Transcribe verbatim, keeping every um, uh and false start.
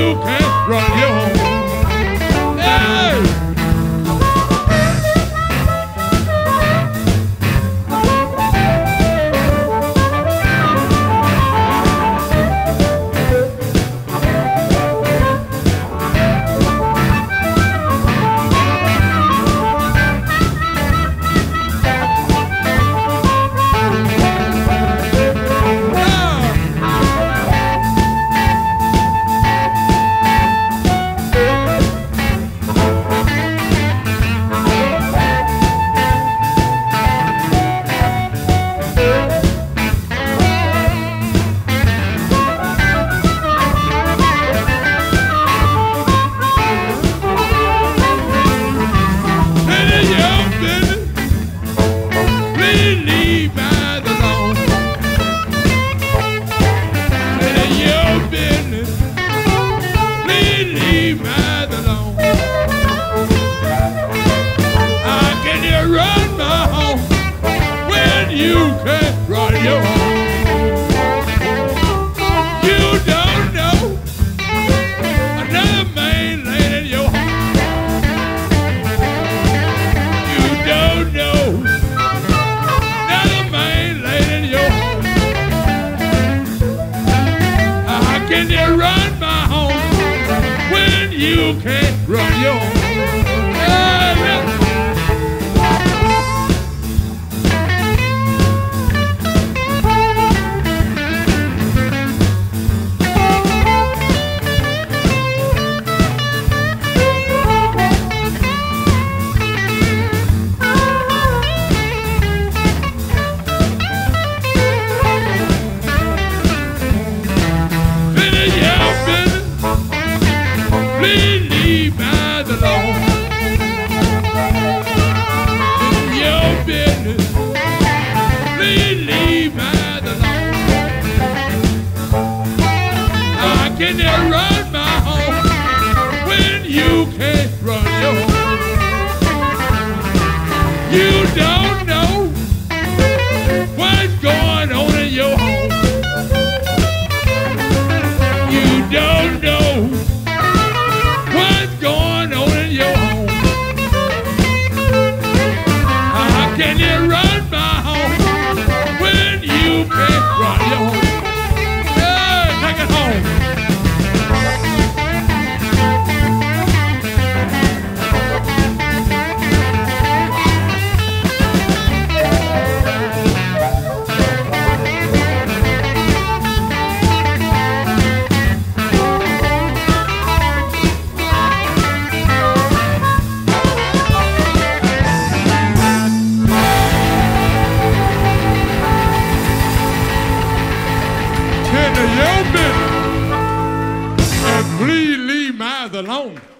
you can't run your home. Hey! You can't run your home. You don't know another man laying in your home. You don't know another man laying in your home. How can you run my home when you can't run your home? Please leave me alone. Your business. Please leave me alone. How can you run my home when you can't run your home? You don't know what's going on in your home. You don't know what's going on in your home. How can you run my home when you can't run your home? Yeah, take it home. Your business, and please leave mine alone.